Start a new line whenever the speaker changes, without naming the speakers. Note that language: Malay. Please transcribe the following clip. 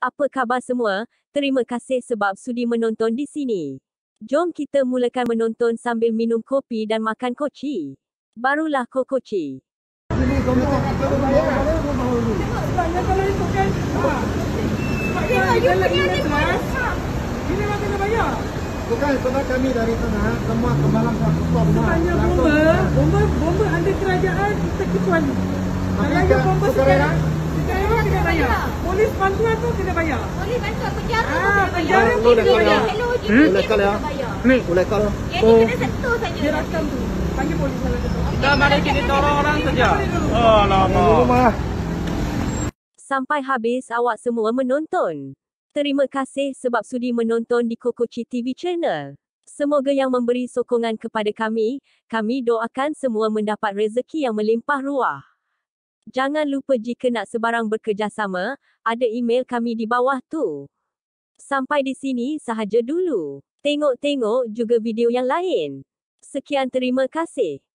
Apa khabar semua? Terima kasih sebab sudi menonton di sini. Jom kita mulakan menonton sambil minum kopi dan makan koci. Barulah kokoci.
Ini semua kita bayar. Sebabnya kalau itu kan ini memang kena bayar.
Bukan sebab kami dari sana semua kemalang stop
Sebenarnya bomba ada kerajaan terkecuali. Kalau ada bomba sekarang kena bayar. Polis bantuan tu kena bayar.
Polis bantuan penjara
penjara
pun
pun
kena
kena
bayar.
bayar.
Boleh kal ya?
Ni
Boleh kal.
Jadi kena sentuh saja.
dia rakam tu. Panggil polis kalau tu.
Kita mari kita orang saja. Oh, lama.
Rumah.
Sampai habis awak semua menonton. Terima kasih sebab sudi menonton di Kokoci TV Channel. Semoga yang memberi sokongan kepada kami doakan semua mendapat rezeki yang melimpah ruah. Jangan lupa jika nak sebarang bekerjasama, ada email kami di bawah tu. Sampai di sini sahaja dulu. Tengok-tengok juga video yang lain. Sekian terima kasih.